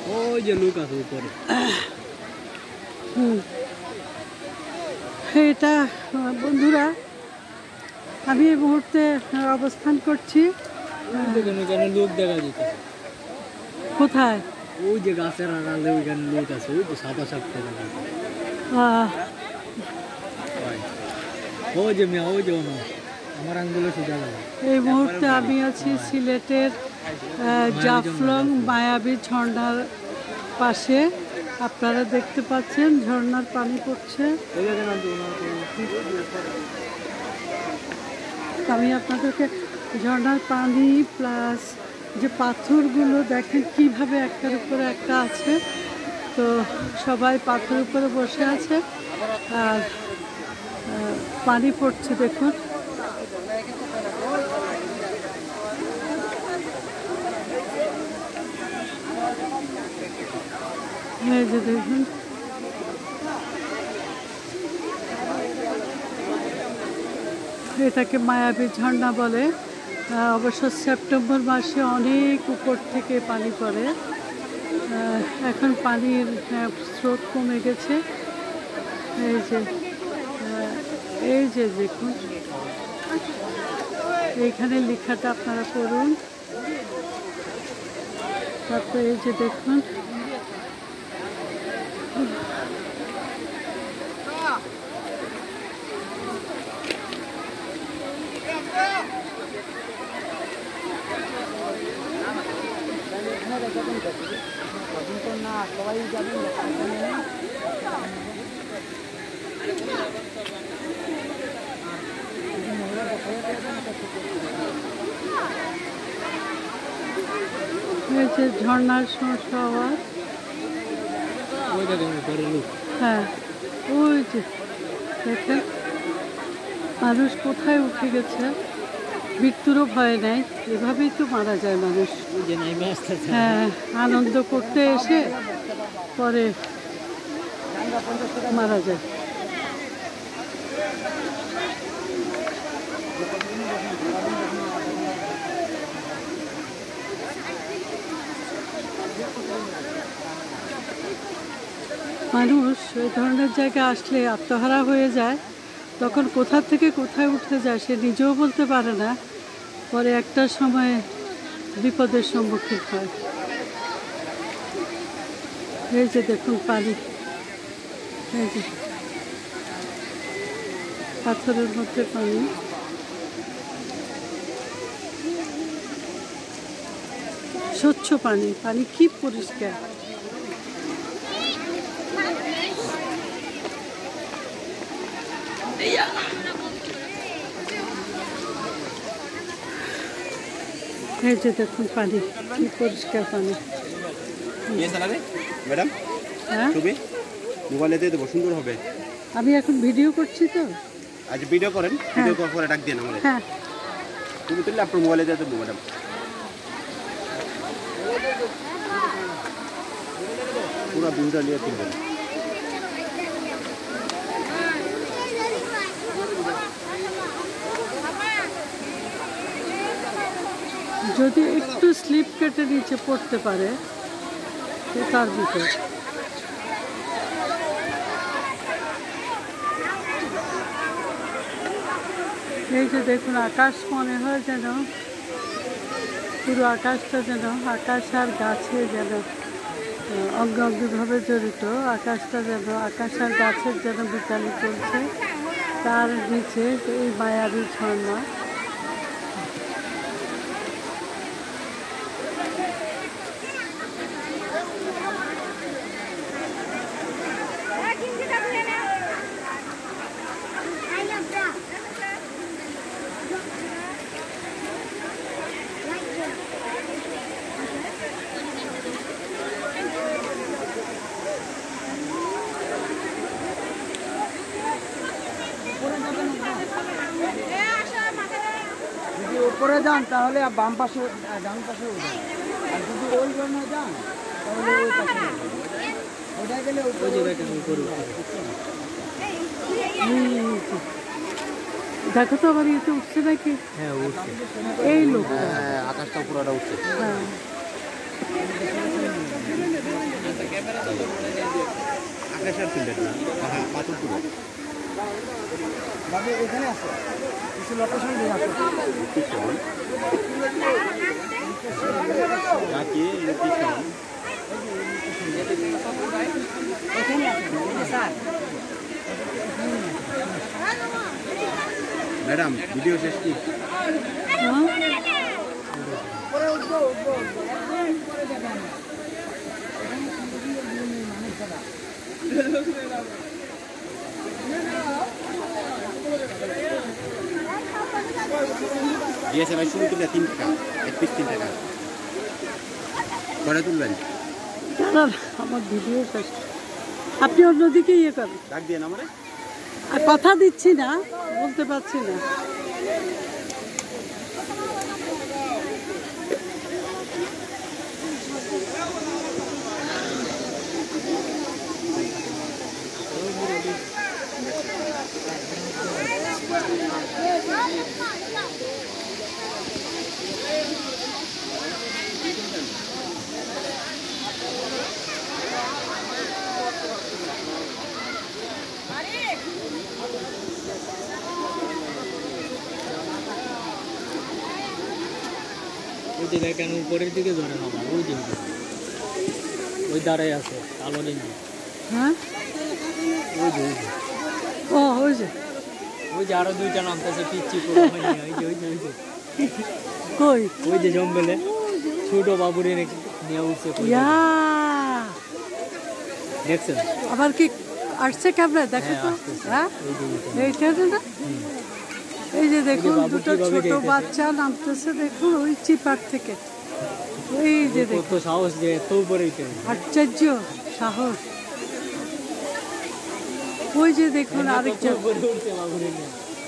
ওই যে লোক আছে উপরে। এটা বন্ধুরা, আমি এই মুহূর্তে অবস্থান করছি। লোক দেখা যেতেছে কোথায়? ওই যে গাছের আড়ালে ওইখানে লোক আছে, ওই তো সাদা সাপ করে। ওই যে মিয়া, ওই যে আমার আঙ্গুলে সোজা গেল। এই মুহূর্তে আমি আছি সিলেটের জাফলং মায়াবী ঝর্ণার পাশে। আপনারা দেখতে পাচ্ছেন ঝর্ণার পানি পড়ছে। আমি আপনাদেরকে ঝর্ণার পানি প্লাস যে পাথরগুলো দেখেন কিভাবে একটার উপরে একটা আছে। তো সবাই পাথরের উপরে বসে আছে আর পানি পড়ছে দেখুন। এই যে দেখুন, এটাকে মায়াবী ঝর্ণা বলে। অবশ্য সেপ্টেম্বর মাসে অনেক উপর থেকে পানি পড়ে। এখন পানির স্রোত কমে গেছে। এই যে দেখুন, এইখানে লেখাটা আপনারা পড়ুন। তারপরে এই যে দেখুন, সবাই যাবেন। এই যে ঝর্ণার সমস্যা আওয়াজ। হ্যাঁ, ওই যে দেখেন মানুষ কোথায় উঠে গেছে। মৃত্যুরও ভয় নেই, এভাবেই তো মারা যায় মানুষ। হ্যাঁ, আনন্দ করতে এসে পরে মারা যায়। মানুষ এই ধরনের জায়গায় আসলে আত্মহারা হয়ে যায়। তখন কোথা থেকে কোথায় উঠতে যায় সে নিজেও বলতে পারে না। পরে একটা সময় বিপদের সম্মুখীন হয়। এই যে দেখুন পানি, এই যে পাথরের মধ্যে পানি। স্বচ্ছ পানি, পানি কি পরিষ্কার। এই যে দেখুন পানি কি পরিষ্কার পানি। ম্যাডাম, হ্যাঁ, ছবি মোবাইলে দিয়ে দেবো, সুন্দর হবে। আমি এখন ভিডিও করছি তো। আচ্ছা, ভিডিও করেন, ভিডিও করে ডাক দিন আমাদের। হ্যাঁ, তুমি তুললে আপনার মোবাইলে দিয়ে দেবো ম্যাডাম। পুরো ভিডিওটা নিয়ে তুলবেন। যদি একটু স্লিপ কেটে নিচে পড়তে পারে তার ভিতর। এই যে দেখুন আকাশ, মনে হয় যেন পুরো আকাশটা যেন আকাশ আর গাছে যেন অঙ্গ অঙ্গিভাবে জড়িত। আকাশটা যেন আকাশ আর গাছের যেন বিকালি চলছে, তার নিচে এই মায়াবী ঝর্ণা। যদি উপরে যান তাহলে বাম পাশে ডান পাশে উঠবেন, আর যদি ওই জন্য যান তাহলে ওই পাশে ওটা গেলে দেখো তো আবার ইয়েতে উঠছে নাকি। হ্যাঁ উঠছে, এই লোক আকাশটা পুরোটা উঠছে। হ্যাঁ আকাশ আর তুললেন না পাথর তুলো বাবু এখানে আছে কিছু লোকেশন দিয়ে আছে লোকেশন কাকে লোকেশন এখানে আছে স্যার ম্যাডাম ভিডিও শেষ কি হ্যাঁ? পরে উঠবো একদম পরে যাবেন দিয়েছে ভাই শুরু তুললে 3 টাকা এক পিস 3 টাকা পরে তুলবেন দাঁড়ান আমার ভিডিও শেষ আপনি অন্যদিকে ইয়ে করেন ডাক দিয়ে আমারে আর কথা দিচ্ছি না বলতে পারছি না ওই যে দেখেন উপরের দিকে ধরে না ওই যে ওই দাঁড়ায় আছে কালো ডিঙ্গি হ্যাঁ ওই যে ওই যে ও ওই যে ওই যে আরো দুইটা নামতেছে পিচ্ছি পুরো হয়নি ওই যে ওই যে ওই যে কই ওই যে জঙ্গলে ছোট বাবুরে নিয়ে উঠছে কই ইয়া দেখছেন আবার কি আসছে ক্যামেরা দেখো তো আসতেছে। হ্যাঁ ওই যে এইটা না এই যে দেখুন বাবু দুটো কিভাবে ছোট যাইতেছে? বাচ্চা নামতেছে দেখুন ওই চিপার থেকে ওই যে দেখুন কত সাহস যে এত উপরে উঠে আশ্চর্য সাহস ওই যে দেখুন আরেকটা উপরে উঠছে বাবুরে নিয়ে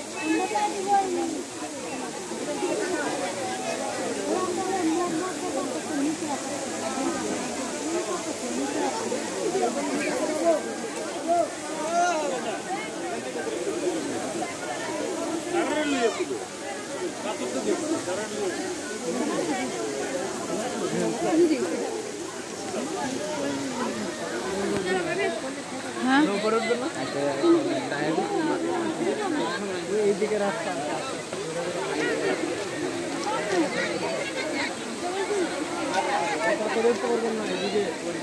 হ্যাঁ উপরে উঠবে না এইদিকে রাস্তা উঠতে পারবেন না এদিকে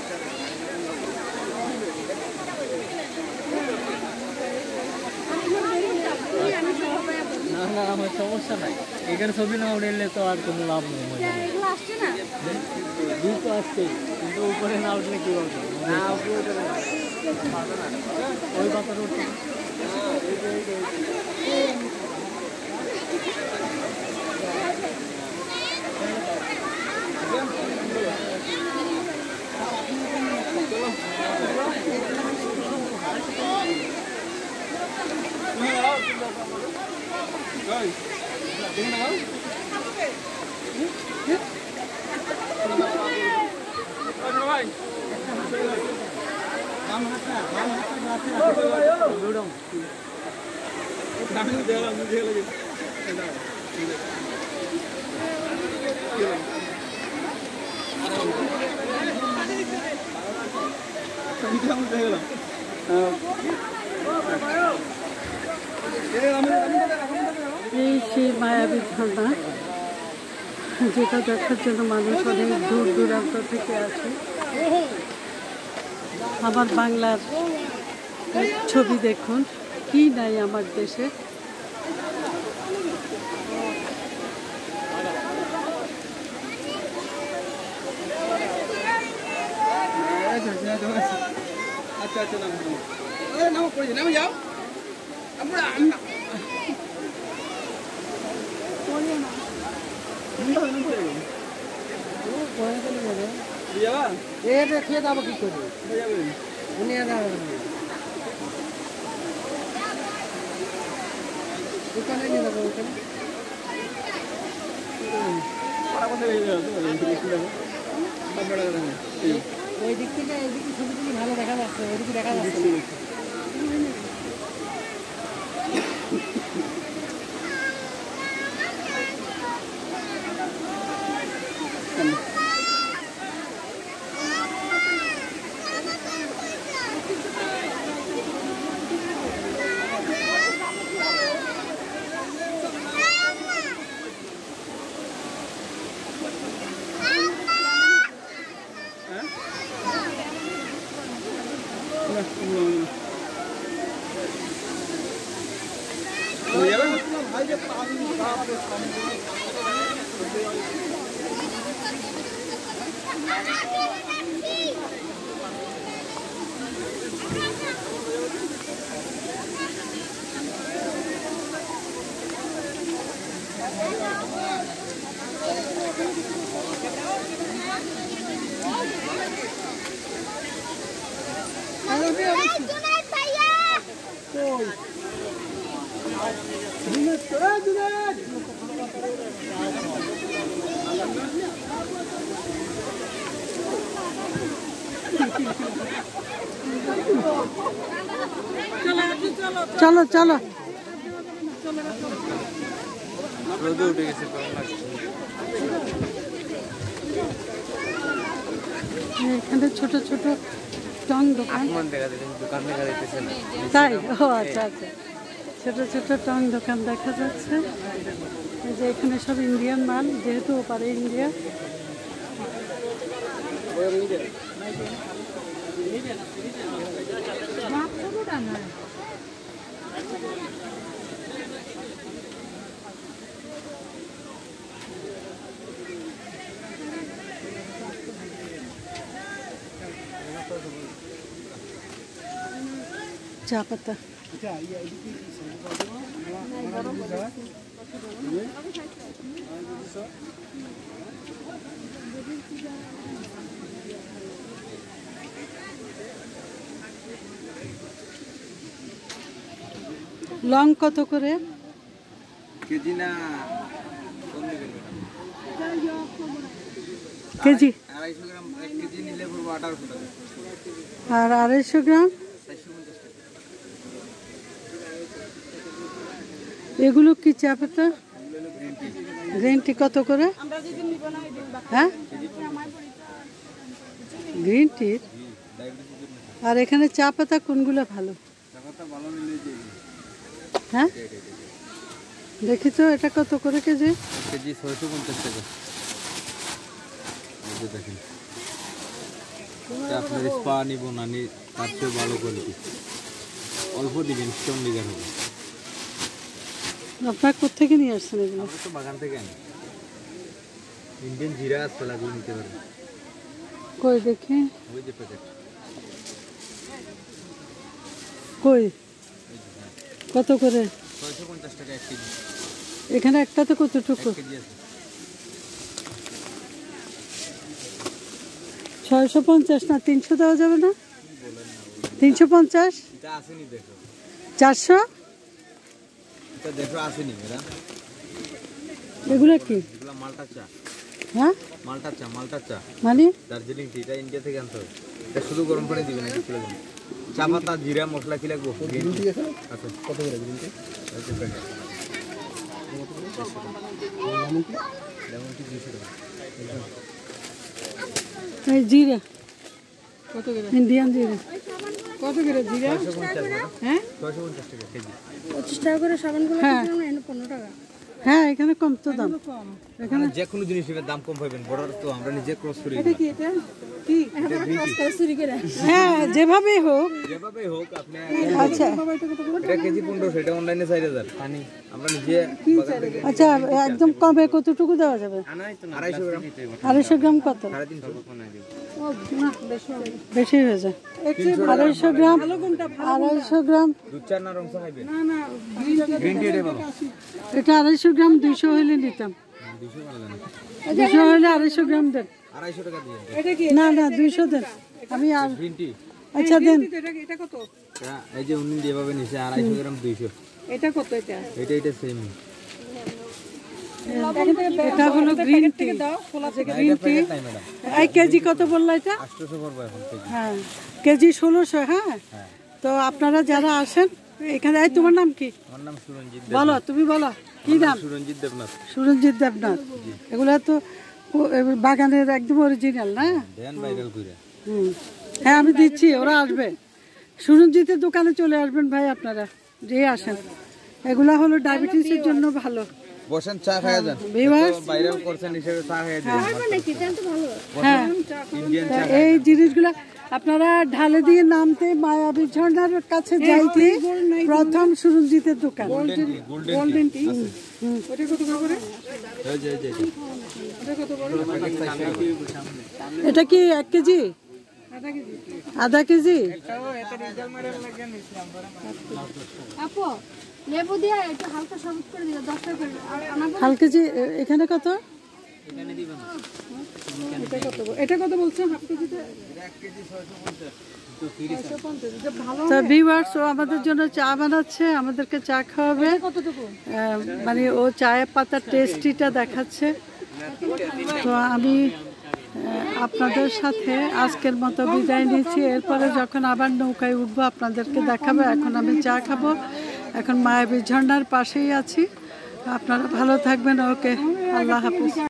না না আমার সমস্যা নাই এখানে ছবি না উঠলে তো আর কোনো লাভ নেই দুই তো আসছেই কিন্তু উপরে না উঠলে কি হবে ওই পাতার উঠতে এই সেই মায়াবী ঝর্ণা যেটা দেখার জন্য মানুষ অনেক দূর দূরান্ত থেকে আসে আমার বাংলার ছবি দেখুন কি নাই আমার দেশে আচ্ছা আচ্ছা নামো পড়ে নামে যাও আমরা এটা খেয়ে যাবো কি করে উনি ওখানে নিয়ে যাবো ওখানে ওই দিক থেকে এইদিকে ছবি তুলি ভালো দেখা যাচ্ছে ওইদিকে দেখা যাচ্ছে চলো চলো রোদে উঠে গেছে এখানে ছোট ছোট টং দোকান দেখা যাচ্ছে দোকান দেখা যাইতেছে না তাই ও আচ্ছা আচ্ছা ছোট ছোট টং দোকান দেখা যাচ্ছে এই যে এখানে সব ইন্ডিয়ান মাল যেহেতু ওপারে ইন্ডিয়া চা পাতা লং কত করে কেজি না কেজি 250 গ্রাম 1 কেজি নিলে পড়বে 1800 টাকা আর 250 গ্রাম 450 টাকা এগুলো কি চা পাতা গ্রিন টি কত করে হ্যাঁ গ্রিন টি আর এখানে চা পাতা কোনগুলো ভালো হ্যাঁ দেখি তো এটা কত করে কেজি কেজি 650 টাকা এই দেখেন আপনার স্পা নিব না নি তার চেয়ে ভালো কোয়ালিটি অল্প দিবেন স্টোন লিগার হবে আপনার কোথেকে নিয়ে আসছেন এগুলো আমরা তো বাগান থেকে আনি ইন্ডিয়ান জিরা আছে লাগু নিতে পারেন কই দেখি ওই যে প্যাকেট কই কত করে 650 টাকা 1 কেজি এখানে একটাতে কতটুকু 1 কেজি আছে 650 না 300 দেওয়া যাবে না 350 এটা আসেনি দেখো 400 এটা দেখো আসেনি এরা এগুলো কি এগুলা মালটা চা হ্যাঁ মালটা চা মানে দার্জিলিং টি এটা ইন্ডিয়া থেকে আনতে হবে এটা শুধু গরম পানি দিবেন না কিছু লাগবে চা পাতা জিরা মশলা কি লাগবে গ্রিন টি আচ্ছা কত করে গ্রিন টি লেমন টি 200 টাকা এই জিরা কত করে ইন্ডিয়ান জিরা কত করে জিরা 650 হ্যাঁ 650 টাকা কেজি 25 টাকা করে সাবানগুলো হ্যাঁ 15 টাকা হ্যাঁ এখানে কম তো দাম এখানে যে কোনো জিনিসের দাম কম পাবেন বড় তো আমরা নিজে ক্রস করি এটা কি এটা কি হ্যাঁ যেভাবেই হোক আপনি আচ্ছা এটা কেজি 1500 এটা অনলাইনে 4000 পানি আমরা নিজে বাগান থেকে আচ্ছা একদম কমে কতটুকু দেওয়া যাবে 250 গ্রাম 250 গ্রাম কত 350 বেশি হয়ে যায় 250 গ্রাম 250 গ্রাম দুধ চা না রং চা খাইবেন না গ্রিন টি এটা ভালো এটা 250 গ্রাম 200 হলে নিতাম 200 ভালো না 200 হলে 250 গ্রাম দেন 250 টাকা দিবেন না না 200 দেন আমি আর গ্রিন টি আচ্ছা দেন এটা কত এই যে উনি যেভাবে নিছে 250 গ্রাম 200 এটা কত এটা এটা সেম এটা হলো গ্রিন টি গ্রিন টি এই কেজি কত বললা এটা 800 পড়বে এখন কেজি হ্যাঁ কেজি 1600 হ্যাঁ তো আপনারা যারা আসেন এখানে এই তোমার নাম কি আমার নাম সুরঞ্জিত বলো তুমি বলো কি নাম সুরঞ্জিত দেবনাথ সুরঞ্জিত দেবনাথ এগুলা তো বাগানের একদম অরিজিনাল না দেন ভাইরাল কইরা হ্যাঁ আমি দিচ্ছি ওরা আসবে সুরঞ্জিতের দোকানে চলে আসবেন ভাই আপনারা যে আসেন এগুলা হলো ডায়াবেটিসের জন্য ভালো বসেন চা খায়া যান ভিউয়ার্স ভাইরাল করছেন হিসেবে চা খায়া দিন হ্যাঁ ইন্ডিয়ান চা এই জিনিসগুলা আপনারা ঢালে দিয়ে নামতে মায়াবী ঝর্ণার কাছে যাইতে প্রথম সুরঞ্জিতের দোকান। গোল্ডেন টি ওটা কত করে? এটা কি 1 কেজি? আধা কেজি? আপু লেবু দিয়ে একটু হালকা সবুজ করে দিও 10 টাকা করে। আর আমার হাল কেজি এখানে কত? এটা কত বলছেন? হাফ কেজিতে তো ভিউয়ার্স ও আমাদের জন্য চা বানাচ্ছে, আমাদেরকে চা খাওয়াবে। মানে ও চায়ের পাতার টেস্টিটা দেখাচ্ছে। তো আমি আপনাদের সাথে আজকের মতো বিদায় নিচ্ছি। এরপরে যখন আবার নৌকায় উঠবো আপনাদেরকে দেখাবো। এখন আমি চা খাবো। এখন মায়াবী ঝর্ণার পাশেই আছি। আপনারা ভালো থাকবেন। ওকে, আল্লাহ হাফিজ।